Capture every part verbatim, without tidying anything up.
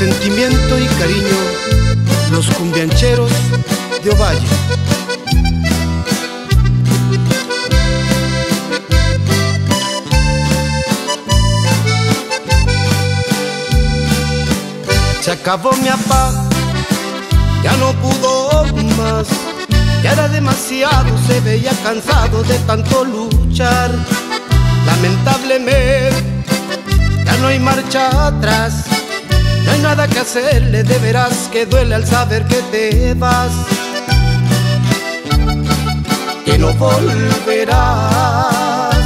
sentimiento y cariño, los cumbiancheros de Ovalle. Se acabó mi papá, ya no pudo más, ya era demasiado, se veía cansado de tanto luchar. Lamentablemente ya no hay marcha atrás, no hay nada que hacerle, de veras que duele al saber que te vas, que no volverás.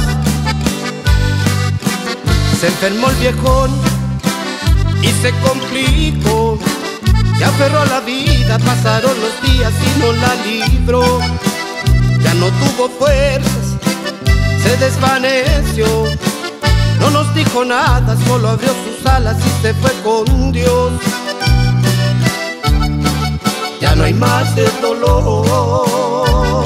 Se enfermó el viejón y se complicó, se aferró a la vida, pasaron los días y no la libró. Ya no tuvo fuerzas, se desvaneció, no nos dijo nada, solo abrió sus alas y se fue con Dios. Ya no hay más de dolor.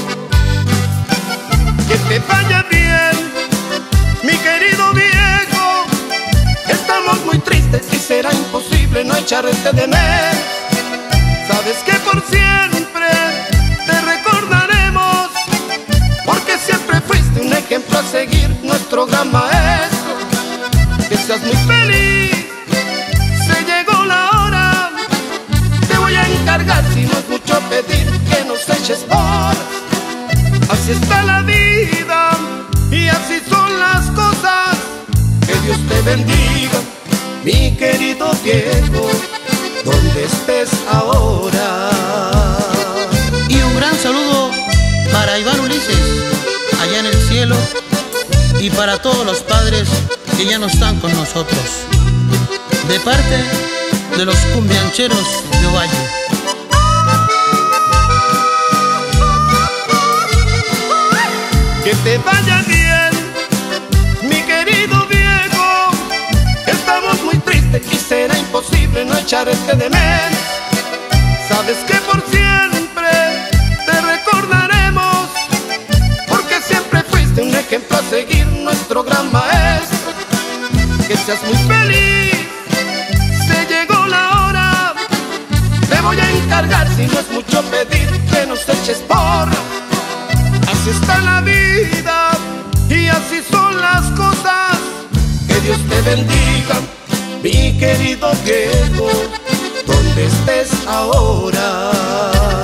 Que te vaya bien, mi querido viejo, estamos muy tristes y será imposible no echarte de menos. Sabes que por siempre te recordaremos, porque siempre fuiste un ejemplo a seguir, nuestro gran maestro. Que seas muy feliz, se llegó la hora, te voy a encargar, si no es mucho pedir, que nos eches por. Así está la vida y así son las cosas. Que Dios te bendiga, mi querido viejo, donde estés ahora. Y un gran saludo para Iván Ulises, allá en el cielo, y para todos los padres que ya no están con nosotros, de parte de los cumbiancheros de Ovalle. Que te vaya bien, mi querido viejo, estamos muy tristes y será imposible no echarte de menos. Sabes que por siempre te recordaremos, porque siempre fuiste un ejemplo a seguir, nuestro gran maestro. Que seas muy feliz, se llegó la hora, te voy a encargar, si no es mucho pedir, que nos eches por. Así está la vida y así son las cosas. Que Dios te bendiga, mi querido viejo, donde estés ahora.